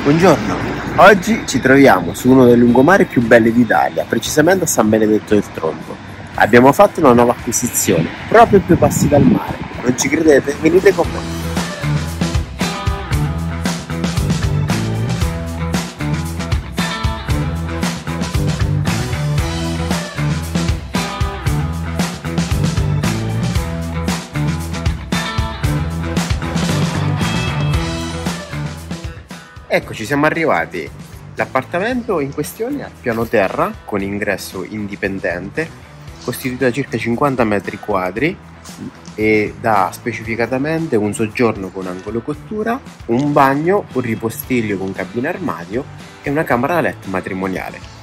Buongiorno, oggi ci troviamo su uno dei lungomari più belli d'Italia, precisamente a San Benedetto del Tronto. Abbiamo fatto una nuova acquisizione, proprio a due passi dal mare. Non ci credete? Venite con me. Eccoci, siamo arrivati. L'appartamento in questione è a piano terra con ingresso indipendente, costituito da circa 50 metri quadri e dà specificatamente un soggiorno con angolo cottura, un bagno, un ripostiglio con cabina armadio e una camera da letto matrimoniale.